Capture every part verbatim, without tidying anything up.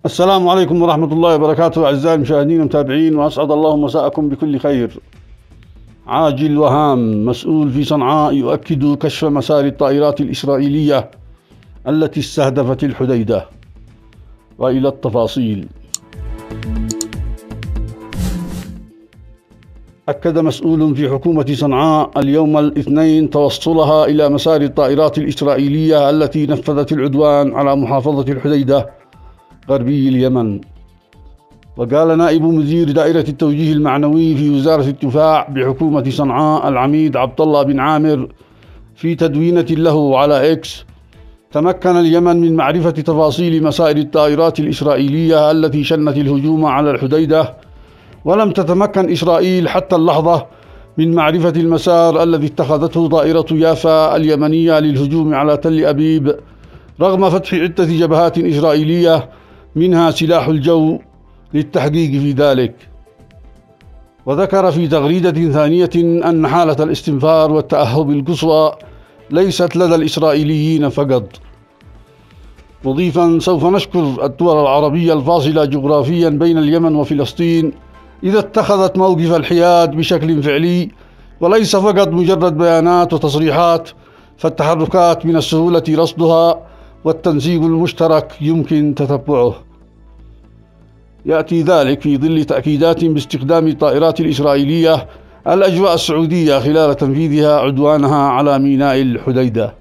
السلام عليكم ورحمة الله وبركاته أعزائي المشاهدين والمتابعين، وأسعد الله مساءكم بكل خير. عاجل وهام مسؤول في صنعاء يؤكد كشف مسار الطائرات الإسرائيلية التي استهدفت الحديدة. وإلى التفاصيل. أكد مسؤول في حكومة صنعاء اليوم الاثنين توصلها إلى مسار الطائرات الإسرائيلية التي نفذت العدوان على محافظة الحديدة غربي اليمن. وقال نائب مدير دائرة التوجيه المعنوي في وزارة الدفاع بحكومة صنعاء العميد عبد الله بن عامر في تدوينة له على إكس: تمكن اليمن من معرفة تفاصيل مسائل الطائرات الإسرائيلية التي شنت الهجوم على الحديدة، ولم تتمكن إسرائيل حتى اللحظة من معرفة المسار الذي اتخذته طائرة يافا اليمنية للهجوم على تل أبيب، رغم فتح عدة جبهات إسرائيلية منها سلاح الجو للتحقيق في ذلك. وذكر في تغريدة ثانية أن حالة الاستنفار والتأهب القصوى ليست لدى الإسرائيليين فقط، مضيفا: سوف نشكر الدول العربية الفاصلة جغرافيا بين اليمن وفلسطين إذا اتخذت موقف الحياد بشكل فعلي وليس فقط مجرد بيانات وتصريحات، فالتحركات من السهولة رصدها والتنسيق المشترك يمكن تتبعه. يأتي ذلك في ظل تأكيدات باستخدام الطائرات الإسرائيلية الأجواء السعودية خلال تنفيذها عدوانها على ميناء الحديدة.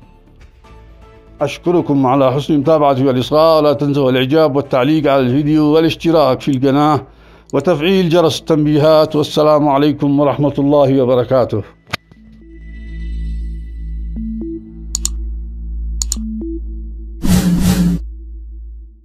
أشكركم على حسن المتابعة والإصغاء، ولا تنسوا الإعجاب والتعليق على الفيديو والاشتراك في القناة وتفعيل جرس التنبيهات. والسلام عليكم ورحمة الله وبركاته.